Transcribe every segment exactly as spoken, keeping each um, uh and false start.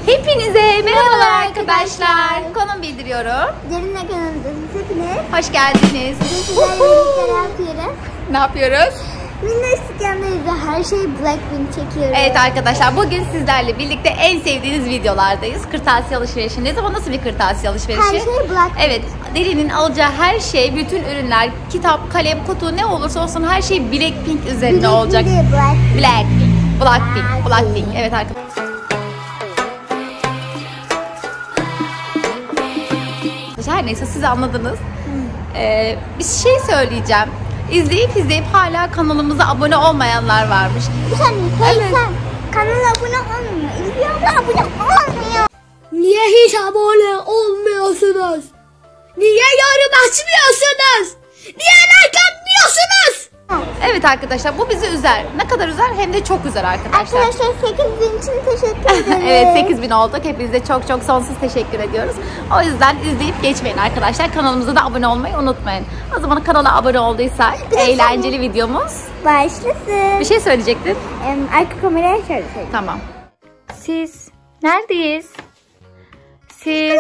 Hepinize merhabalar arkadaşlar. Konum bildiriyorum. Derinle kanalımızın hepiniz. Hoş geldiniz. Sizlerle birlikte ne yapıyoruz? Ne yapıyoruz? Minnoşluk yanlarıyla her şey Blackpink çekiyoruz. Evet arkadaşlar, bugün sizlerle birlikte en sevdiğiniz videolardayız. Kırtasiye alışverişindeyiz ama nasıl bir kırtasiye alışverişi? Her şey Blackpink. Evet, Derin'in alacağı her şey, bütün ürünler, kitap, kalem, kutu ne olursa olsun her şey Blackpink üzerine Blackpink olacak. değil, Blackpink. Blackpink. Blackpink. Blackpink. Evet arkadaşlar. Her neyse, siz anladınız. Ee, bir şey söyleyeceğim. İzleyip izleyip hala kanalımıza abone olmayanlar varmış. Bir saniye, hey Evet. sen kanala abone olmuyor. İzliyorlar, abone olmuyor. Niye hiç abone olmuyorsunuz? Niye yorum açmıyorsunuz? Niye like atmıyorsunuz? Evet arkadaşlar, bu bizi üzer. Ne kadar üzer, hem de çok üzer arkadaşlar. Arkadaşlar sekiz bin için teşekkür ederim. Evet, sekiz bin olduk. Hepinize çok çok sonsuz teşekkür ediyoruz. O yüzden izleyip geçmeyin arkadaşlar. Kanalımıza da abone olmayı unutmayın. O zaman kanala abone olduysak eğlenceli videomuz Başlasın. Bir şey söyleyecektin. Ee, arka kameraya şöyle söyleyeyim. Tamam. Siz neredeyiz? Siz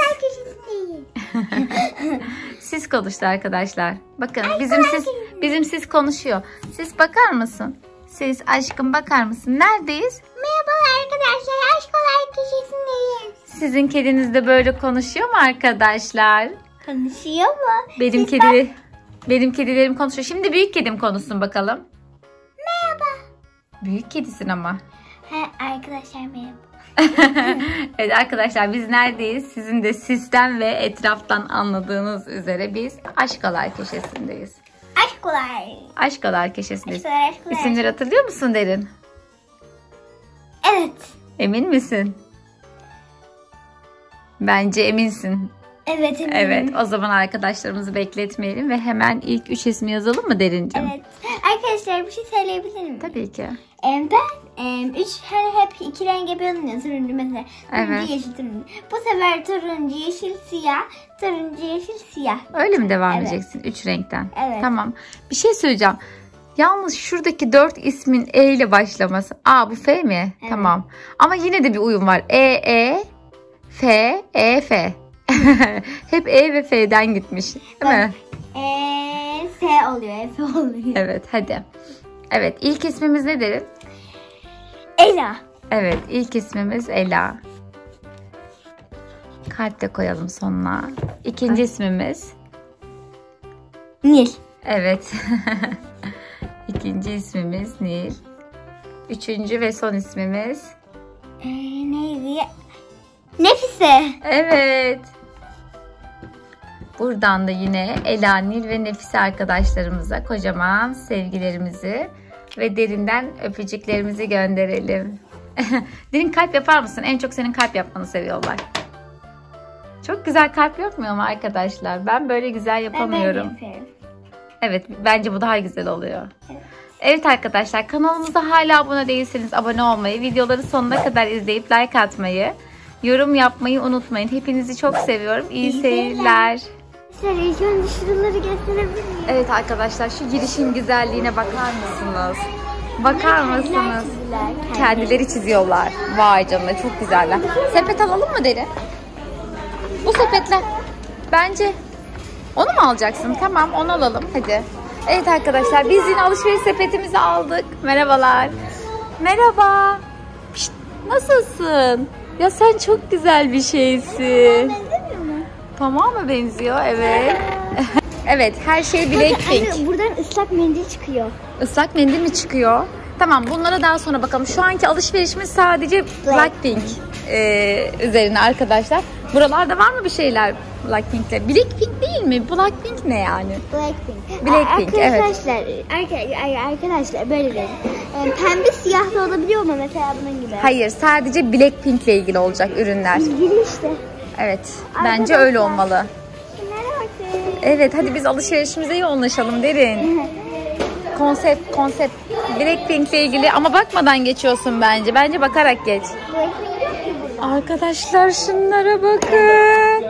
Siz konuştu arkadaşlar. Bakın bizim siz bizim siz konuşuyor. Siz bakar mısın? Siz aşkım bakar mısın? Neredeyiz? Merhaba arkadaşlar, aşkolar kişisindeyiz. Sizin kediniz de böyle konuşuyor mu arkadaşlar? Konuşuyor mu? Benim Siz kedi benim kedilerim konuşuyor. Şimdi büyük kedim konuşsun bakalım. Merhaba. Büyük kedisin ama. He, arkadaşlar merhaba. Evet arkadaşlar, biz neredeyiz? Sizin de sistem ve etraftan anladığınız üzere biz Aşkolar Köşesi'ndeyiz. Aşkolar. Aşkolar Köşesi'ndeyiz. Aşkolar, aşkolar. İsimleri hatırlıyor musun Derin? Evet. Emin misin? Bence eminsin. Evet eminim. Evet, o zaman arkadaşlarımızı bekletmeyelim ve hemen ilk üç ismi yazalım mı Derincim? Evet. Arkadaşlar bir şey söyleyebilir miyim? Tabii ki. Ee, ben e, üç hani hep iki renk yapıyordum ya, turuncu mesela. Turuncu, Evet. yeşil, turuncu. Bu sefer turuncu, yeşil, siyah. Turuncu, yeşil, siyah. Öyle mi devam Evet. edeceksin? Üç renkten. Evet. Tamam. Bir şey söyleyeceğim. Yalnız şuradaki dört ismin E ile başlaması. Aa, bu F mi? Evet. Tamam. Ama yine de bir uyum var. E, E, F, E, F. Hep E ve F'den gitmiş. Değil mi? Eee S oluyor, F oluyor. Evet, hadi. Evet, ilk ismimiz ne Derin? Ela. Evet, ilk ismimiz Ela. Kalp de koyalım sonuna. İkinci ismimiz? Nil. Evet. İkinci ismimiz Nil. Üçüncü ve son ismimiz? Ee, neydi? Nefise. Evet. Buradan da yine Ela, Nil ve Nefise arkadaşlarımıza kocaman sevgilerimizi ve derinden öpücüklerimizi gönderelim. Derin, kalp yapar mısın? En çok senin kalp yapmanı seviyorlar. Çok güzel kalp yapmıyor mu arkadaşlar? Ben böyle güzel yapamıyorum. Ben yapıyorum. Evet, bence bu daha güzel oluyor. Evet. Evet arkadaşlar, kanalımıza hala abone değilseniz abone olmayı, videoları sonuna kadar izleyip like atmayı, yorum yapmayı unutmayın. Hepinizi çok seviyorum. İyi, İyi seyirler. Şöyle ilk önce şuraları gösterebilir miyim? Evet arkadaşlar, şu girişin güzelliğine bakar mısınız? Bakar mısınız? Kendileri çiziyorlar. Vay canına, çok güzeller. Sepet alalım mı Deri? Bu sepetle. Bence onu mu alacaksın? Tamam, onu alalım. Hadi. Evet arkadaşlar, biz yine alışveriş sepetimizi aldık. Merhabalar. Merhaba. Pişt, nasılsın? Ya sen çok güzel bir şeysin. Benzemiyor mu? Tamam mı benziyor? Evet. Evet, her şey Blackpink. Anne, buradan ıslak mendil çıkıyor. Islak mendil mi çıkıyor? Tamam, bunlara daha sonra bakalım. Şu anki alışverişimiz sadece Blackpink e, üzerine arkadaşlar. Buralarda var mı bir şeyler Blackpink'le? Blackpink değil mi? Blackpink ne yani? Blackpink. Blackpink, evet. Arkadaşlar, arka- arkadaşlar böyle dedim. Ee, pembe siyah da olabiliyor mu mesela bunun gibi? Hayır, sadece Blackpink'le ilgili olacak ürünler. İlgili işte. Evet, bence Arkadaşlar. öyle olmalı. Şunlara bakın. Evet, hadi biz alışverişimize yoğunlaşalım Derin. Konsept, konsept. Blackpink'le ilgili ama bakmadan geçiyorsun bence. Bence bakarak geç. Blackpink yok ki burada. Arkadaşlar şunlara bakın.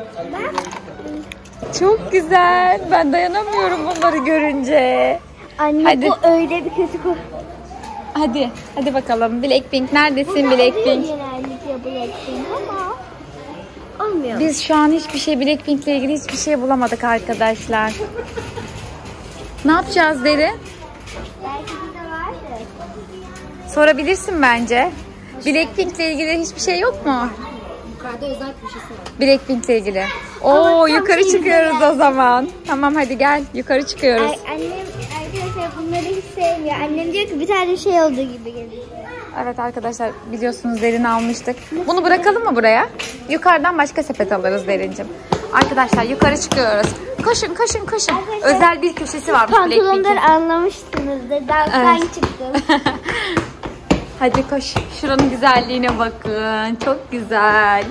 Çok güzel. Ben dayanamıyorum bunları görünce. Anne Hadi. bu öyle bir kötü koku. Hadi, hadi bakalım. Blackpink neredesin Bunlar Blackpink? genellikle Blackpink ama olmuyor. Biz şu an hiçbir şey Blackpink'le ilgili hiçbir şey bulamadık arkadaşlar. Ne yapacağız Deri? Belki de vardır. Sorabilirsin bence. Blackpink'le ilgili hiçbir şey yok mu? Yukarıda özel köşesi var. Blackpink'le ilgili. Ama Oo tam yukarı şey çıkıyoruz güzel. o zaman. Tamam hadi gel yukarı çıkıyoruz. Ay, annem arkadaşlar bunları hiç sevmiyor. Annem diyor ki bir tane şey olduğu gibi geliyor. Evet arkadaşlar biliyorsunuz Derin almıştık. Bunu bırakalım mı buraya? Yukarıdan başka sepet alırız Derincim. Arkadaşlar yukarı çıkıyoruz. Koşun koşun koşun. Arkadaşlar, Özel bir köşesi varmış Pantolonları Blackpink'in. anlamışsınızdır. Danstan Evet. çıktım. Hadi koş. Şuranın güzelliğine bakın. Çok güzel.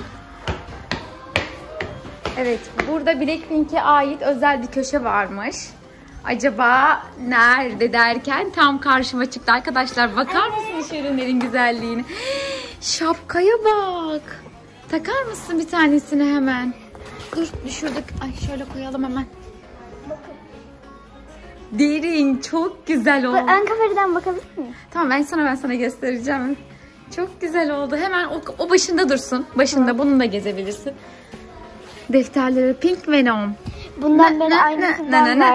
Evet, burada Blackpink'e ait özel bir köşe varmış. Acaba nerede derken tam karşıma çıktı. Arkadaşlar bakar mısınız şu ürünlerin güzelliğine? Şapkaya bak. Takar mısın bir tanesini hemen? Dur düşürdük. Ay şöyle koyalım hemen. Derin çok güzel oldu. Ön kameradan bakabilir miyim? Tamam ben sana ben sana göstereceğim. Çok güzel oldu. Hemen o, o başında dursun. Başında bunu da gezebilirsin. Defterleri Pink Venom. Bundan beri aynısından var.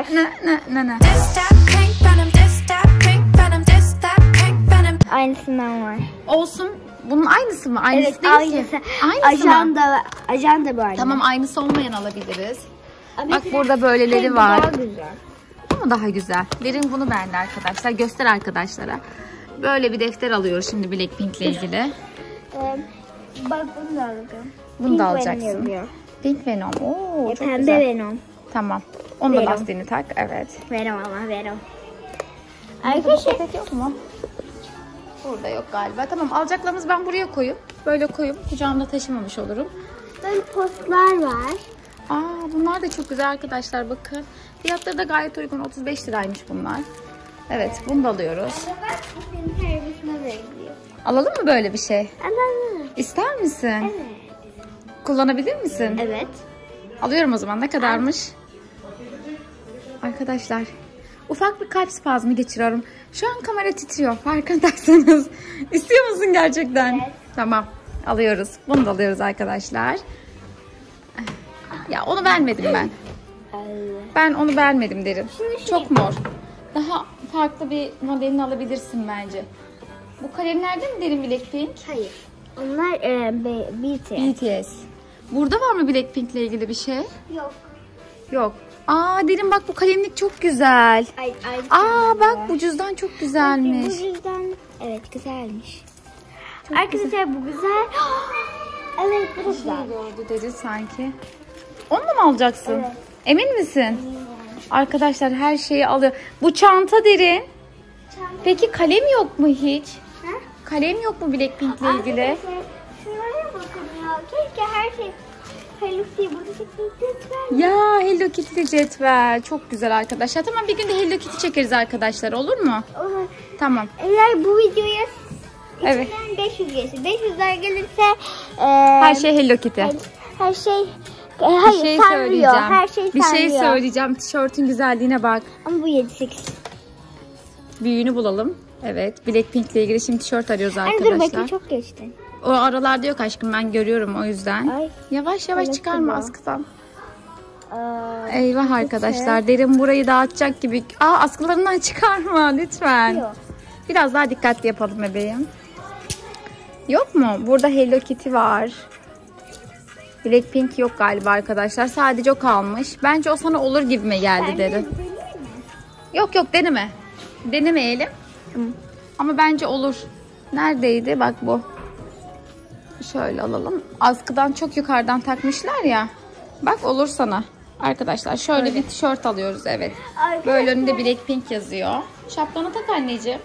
Aynısından var. Olsun. Bunun aynısı mı? Aynısı Evet değil aynısı. ki. Aynısı mı? Ajanda, ajanda bu aynı. Tamam aynısı olmayan alabiliriz. Ama Bak mesela burada böyleleri rengi var. Daha güzel. Ama daha güzel. Derin bunu beğendi arkadaşlar. Göster arkadaşlara. Böyle bir defter alıyoruz şimdi Blackpink'le ilgili. Ee, bak bunu da alacağım. Bunu Pink da Venom alacaksın. yazıyor. Pink Venom. Oo, E, çok pembe güzel. Venom. Tamam. Onu da Venom. lastiğini tak. Evet. Venom ama Venom. Arkadaşlar Arkadaşlar yok mu? Burada yok galiba. Tamam alacaklarımızı ben buraya koyup böyle koyup kucağımda taşımamış olurum. böyle postlar var. Aa bunlar da çok güzel arkadaşlar bakın. Fiyatları da gayet uygun. otuz beş liraymış bunlar. Evet bunu da alıyoruz. Bak senin servisine benziyor. Alalım mı böyle bir şey? Alalım. İster misin? Evet. Kullanabilir misin? Evet. Alıyorum o zaman. Ne kadarmış? Arkadaşlar ufak bir kalp spazmı geçiriyorum. Şu an kamera titriyor farkındaysanız. İstiyor musun gerçekten? Evet. Tamam alıyoruz. Bunu da alıyoruz arkadaşlar. Ya onu beğenmedim ben. Ben onu beğenmedim Derin. Çok mor. Daha farklı bir modelini alabilirsin bence. Bu kalemlerde mi Derin Blackpink? Hayır. Onlar e, B- B T S. B T S. Burada var mı Blackpink'le ilgili bir şey? Yok. Yok. Aa Derin bak bu kalemlik çok güzel. Ay, ay, Aa bak bu cüzdan çok güzelmiş. Bu yüzden evet güzelmiş. Arkadaşlar bu güzel. Evet bu güzel. Gördü Derin sanki. Onu da mı alacaksın? Evet. Emin misin? Arkadaşlar her şeyi alıyor. Bu çanta Derin. Peki kalem yok mu hiç? Ha? Kalem yok mu Blackpink'le ilgili? Arkadaşlar şuraya bakın ya. Keşke her şey Hello Kitty burada çekildi. Ya Hello Kitty cetvel. Çok güzel arkadaşlar. Tamam bir gün de Hello Kitty çekeriz arkadaşlar. Olur mu? Olur. Tamam. Eğer bu videoya Evet. içinden beş yüz gelirse, beş yüzler gelirse e, Her şey Hello Kitty. her, her şey e, Bir hayır şey sarmıyor. söyleyeceğim. Her şey Bir sarmıyor. şey söyleyeceğim. Tişörtün güzelliğine bak. Ama bu yedi sekiz. Büyüğünü bulalım. Evet. Blackpink'le ilgili şimdi tişört arıyoruz Anne dur arkadaşlar. bakayım çok geçti. O aralarda yok aşkım ben görüyorum o yüzden. Ay. Yavaş yavaş Evet, çıkarma bu. askıdan. Aa, Eyvah arkadaşlar. Derin burayı dağıtacak gibi. Aa askılarından çıkarma lütfen. Yok. Biraz daha dikkatli yapalım bebeğim. Yok mu? Burada Hello Kitty var. Blackpink yok galiba arkadaşlar. Sadece o kalmış. Bence o sana olur gibime geldi Ben Derin. de deneyeyim mi? Yok yok deneme. Denemeyelim. Ama bence olur. Neredeydi? Bak bu. Şöyle alalım. Askıdan çok yukarıdan takmışlar ya. Bak olur sana. Arkadaşlar şöyle bir tişört alıyoruz evet. Arkadaşlar. Böyle önünde Blackpink yazıyor. Şapkanı tak anneciğim.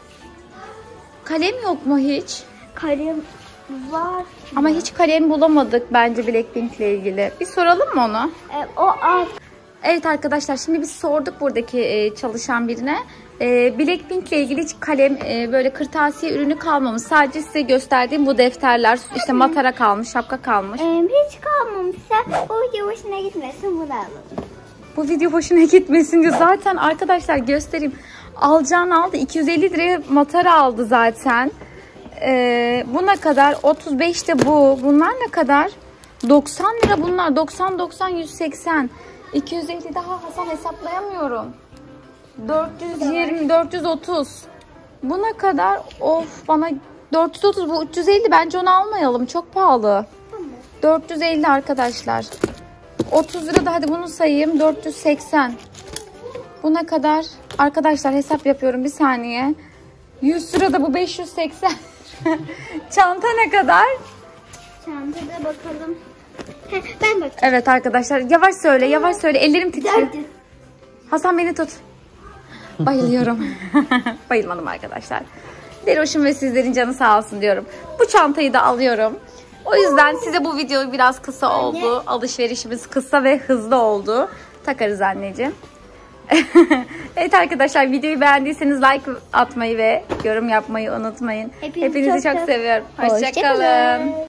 Kalem yok mu hiç? Kalem var. Ama hiç kalem bulamadık bence Blackpink'le ilgili. Bir soralım mı onu? E, o az. Evet arkadaşlar şimdi biz sorduk buradaki e, çalışan birine. E, Blackpink'le ilgili hiç kalem e, böyle kırtasiye ürünü kalmamış. Sadece size gösterdiğim bu defterler işte matara kalmış, şapka kalmış. E, hiç kalmamışsa o video hoşuna gitmesin bunu alalım. Bu video hoşuna gitmesin diyor. Zaten arkadaşlar göstereyim. Alacağını aldı. iki yüz elli liraya matara aldı zaten. Ee, bu ne kadar? otuz beş de bu. Bunlar ne kadar? doksan lira bunlar. doksan, doksan, yüz seksen. iki yüz elli daha Hasan hesaplayamıyorum. dört yüz yirmi, dört yüz otuz. Bu ne kadar? Of bana dört yüz otuz, bu üç yüz elli. Bence onu almayalım. Çok pahalı. dört yüz elli arkadaşlar. otuz lira da hadi bunu sayayım. dört yüz seksen. Bu ne kadar? Arkadaşlar hesap yapıyorum bir saniye. yüz lira da bu beş yüz seksen. Çanta ne kadar? Çantada bakalım. Heh, ben bakayım. Evet arkadaşlar yavaş söyle yavaş söyle. Ellerim titriyor. dört yüz. Hasan beni tut. Bayılıyorum. Bayılmadım arkadaşlar. Deroş'um ve sizlerin canı sağ olsun diyorum. Bu çantayı da alıyorum. O yüzden size bu video biraz kısa oldu. Alışverişimiz kısa ve hızlı oldu. Takarız anneciğim. Evet arkadaşlar videoyu beğendiyseniz like atmayı ve yorum yapmayı unutmayın. Hepinizi Hepinizi çok çok çok seviyorum. Hoşça Hoşça kalın. kalın.